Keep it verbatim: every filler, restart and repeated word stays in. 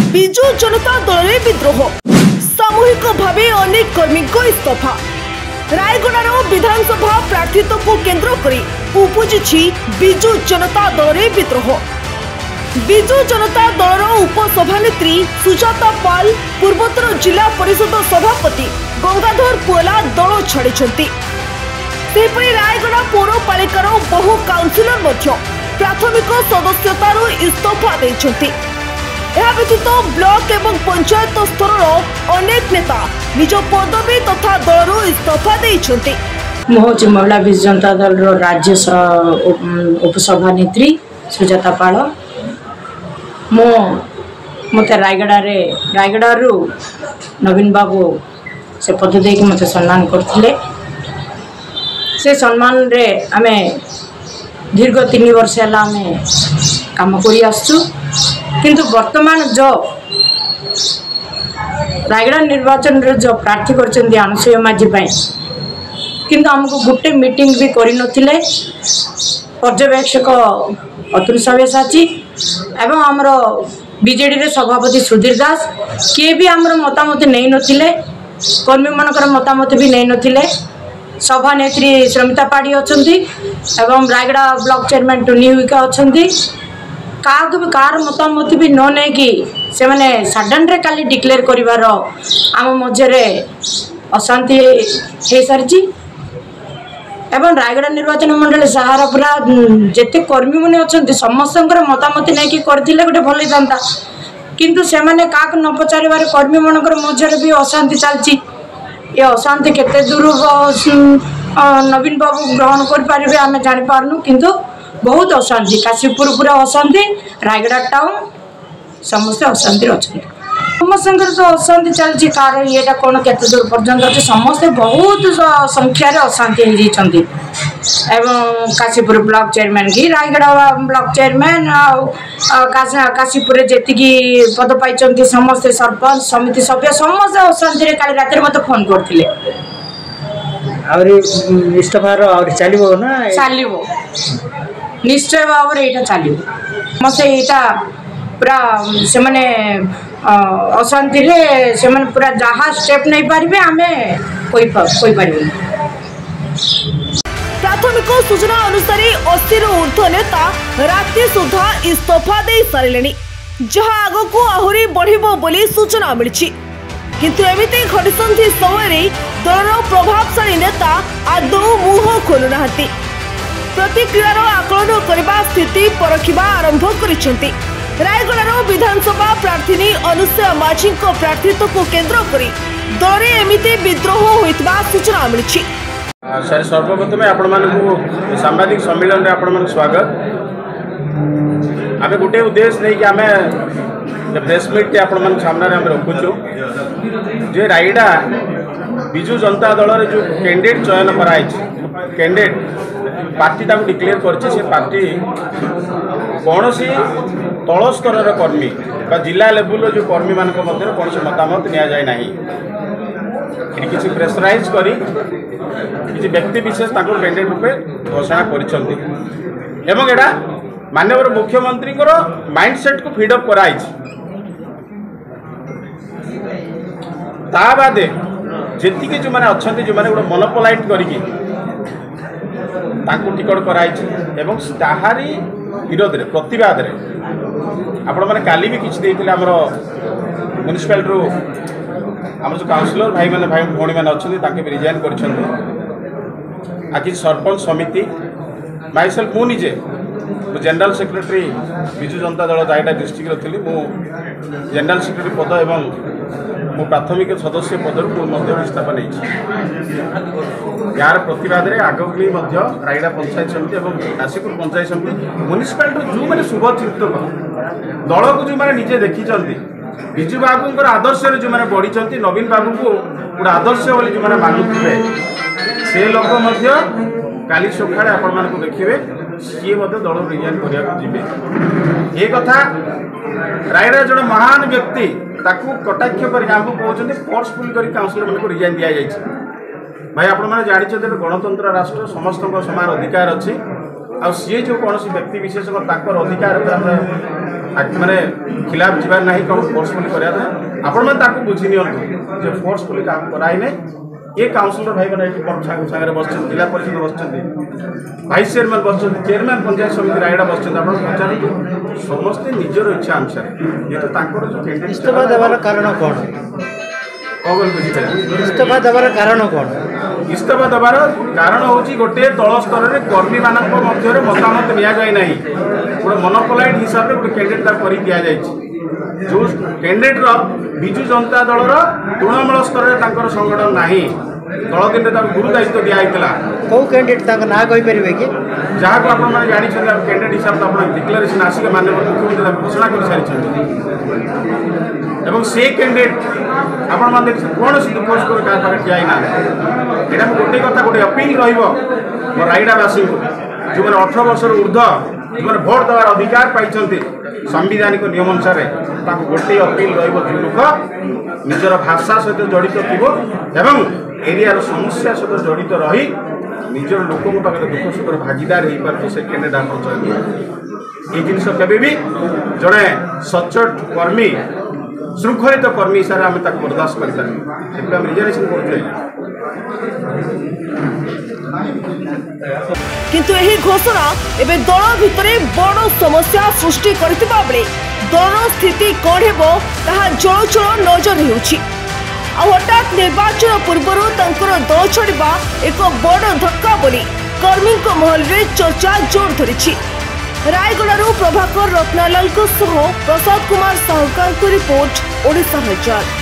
बिजु जनता दल में विद्रोह सामूहिक भावे अनेक कर्मी को इस्तफा। रायगड़ार विधानसभा प्रार्थित्व को केन्द्र करी उपजी बिजु जनता दल में विद्रोह। बिजु जनता दल उपसभानेत्री सुजाता पाल पूर्वोत्तर जिला परिषद सभापति गंगाधर पुअला दल छाड़ी। रायगड़ा पौरपालिकार बहु काउंसिलर प्राथमिक सदस्यतार इस्तफा देइछन्ति। यह व्यतीत ब्लॉक एवं पंचायत स्तर अनेक नेता निज पदवी तथा दल इस्तफा देइछन्ति। मोहची महिला बिजु जनता दल राज्य उपसभानेत्री सुजाता पाल मो मत रायगड़ा रे रायगड़ू नवीन बाबू से पद देके मत सम्मान करथिले। से सम्मान रे आमे दीर्घ तीन वर्ष है आमे काम करी आसु। किंतु वर्तमान जो रायगड़ा निर्वाचन रे जो प्रार्थी करछन्ती अनुसुया माझी पई किंतु हमको गुटे मीटिंग भी करि नथिले। पर्यवेक्षक अतुल सव्यसाची एवं हमरो बीजेडी रे सभापति सुधीर दास किए भी हमरो मतामत नै नथिले। कर्मी मानकर मतामत भी नै नथिले। सभानेत्री श्रमिता पाड़ी अछंती एवं रायगड़ा ब्लॉक चेयरमैन टुनी हुइका अछंती। का कार मतामत भी न नै कि से माने सडन रे काली डिक्लेयर करिवार आम मझरे अशांति हे सरजी एवं रायगड़ा निर्वाचन मंडल सहारा पूरा जेते कर्मी माने अछंती समस्तंकर मतामत नै कि करथिले गोटे भले जानता। किंतु से माने काक न पचारिवार कर्मी मानकर मझरे भी अशांति चलची। ये अशांति केते दूर नवीन बाबू ग्रहण कर पारे आम जानी पारनु। किंतु बहुत अशांति काशीपुर पूरा अशांति रायगड़ा टाउन समस्त अशांति अच्छा समस्त तो अशांति चलती। कार ये कौन केते दूर पर्यंत अच्छे समस्ते बहुत संख्यार अशांति होती। एवं काशीपुर ब्लॉक चेयरमैन की रायगड़ा ब्लॉक चेयरमैन काशीपुर जी पद पाई समस्ते सरपंच समिति सभ्य समस्त अशांति काली रात मत फोन करते। इस्तफार चलो ना चलो निश्चय भाव में चलो मत यहाँ पूरा से माने अशांति रे से माने पूरा जहाँ स्टेप नहीं पारे आम कोई कोई पार। प्राथमिक सूचना अनुसार अस्सी रु ऊर्ध्व नेता राति सुधा इस्तफा दे सारे जहाँ आग को आहरी बढ़िबो बोली सूचना मिली। किंतु एमिति घटसंधि समय दलर प्रभावशाली नेता आदौ मुह खोलुना। प्रतिक्रियार आकलन करने स्थिति परखिबा आरंभ करिसेंति। रायगड़ार विधानसभा प्रार्थी अनुसुया माझी प्रार्थित्व को केन्द्र करी दल में एमिति विद्रोह होइतबा सूचना मिली। सर सर्वप्रथम आपण मानकु सांबादिक सम्मेलन रे आपण मानकु स्वागत। आमे गोटे उद्देश्य नहीं कि आमे प्रेस मीट आपण मान सामने आम रखुचु जे रायगड़ा बिजु जनता दल रे जो कैंडिडेट चयन कराई कैंडिडेट पार्टी ताको डिक्लेयर करछि। से पार्टी कौन सी तल स्तर कर्मी बा जिला लेवल जो कर्मी मान मध्य कौन सी मतामत नि जाए ना किसी प्रेसराइज करी किसी व्यक्ति विशेष कैंडिडेट रूपे घोषणा करिसेंती। एवं एटा माननीय मुख्यमंत्री माइंडसेट को फीडअप कराई ता बादे जेतिके जो माने अछंती जो माने गोटे मोनोपोलाइट करिकी ताकू टिकट कराई एवं ताहारी विरोध रे प्रतिवाद रे आपण माने काली भी किछ देइथिले हमरो म्युनिसिपल रो हमर जो काउंसिलर भाई माने भाई भौणी माने अछंती ताके भी रिजाइन करछंती। आकि सरपंच समिति माइसेल्फ मु निजे general secretary Biju Janata Dal Rayagada district रही मु जनरल सेक्रेटरी पद एवं मो प्राथमिक सदस्य पदर इस्तीफा नहीं यार प्रतिवाद में आगक रायगड़ा पंचायत समिति और काशीपुर पंचायत समिति म्युनिसिपाल जो मैंने शुभचिंतक दल को जो मैंने निजे देखी बिजु बाबू आदर्श जो मैंने बढ़ी नवीन बाबू को गोटे आदर्श बोली जो मैंने मानुवे से लोक काली सकाଳେ आपण मानक देखिए सी दल रिजाइन करें। ये कथा रायगड़ा जड़े महान व्यक्ति ताकू कटाक्ष करके कहते फोर्सफुल कर काउंसिलर मान रिजाइन दि जाए। भाई आपण मैंने जानते गणतंत्र राष्ट्र समस्त समान अधिकार अच्छी आ सी जो कौन व्यक्ति विशेष अधिकार माने खिलाफ जीवार नहीं कौन फोर्सफुली करा आपण मैंने ताकू बुझी नियंतु जे फोर्सफुली काम कराई नहीं ये काउंसिलर भाई मैंने सागर बस जिला परिषद बस भाइस चेयरमैन बस चेयरमैन पंचायत समिति रायडा बस पचार समस्ते निजर इच्छा अनुसार ये तो इस्तीफा देवार कारण कौन कौन बुझी इस्तीफा देवार कारण कौन इस्तीफा देवार कारण हूँ गोटे तल स्तर में कर्मी मान मध्य मतामत नि जाए ना गोटे मोनोपोलाइट हिसाब से गोटे कैंडिडेट कर दि जाए जो कैंडिडेट विजु जनता दलर तृणमूल स्तर में संगठन ना दल दिन गुरु दायित्व दिखाई कौ कैंडिडेट ना कहींपर कि जहाँ को आप जानते कैंडिडेट हिसाब से आप डिक्लेरेसन आसिक माननीय मुख्यमंत्री घोषणा कर सारी एवं से कैंडिडेट आपण मैंने कौन सी दुख स्कोर क्या पाखे ठिया ना यहाँ गोटे कथा गोटे अपील रो रायगड़ावासी जो मैंने अठर वर्ष ऊर्ध जो मैंने भोट देवार अधिकार पाई संविधानिक नियम अनुसार गोटे अपील रोक निजर भाषा सहित जड़ित थो एरिया समस्या सहित जड़ित रही निजर लोक पाखे दुख सुखर भागीदार हो पारे से कैंडिडेट आप ये जिन केबी जड़े सचोट कर्मी श्रृंखलित कर्मी हिसाब से आम बर्दाश्त कर रिजर्वेशन कर किंतु एही घोषणा एबे दल भितरे बड़ समस्या सृष्टि करथिबा बेले दलर स्थिति कौन हेबो ताहा जळचळ नजर हेउछि। आ हठात निर्वाचन पूर्वरु तंकर दल छड़िबा एक बड़ धक्का बोली कर्मी महल रे चर्चा जोर धरिछि। रायगड़ारू प्रभाकर रत्नालाल प्रसाद कुमार साहुकार रिपोर्ट ओडिशा हलचल।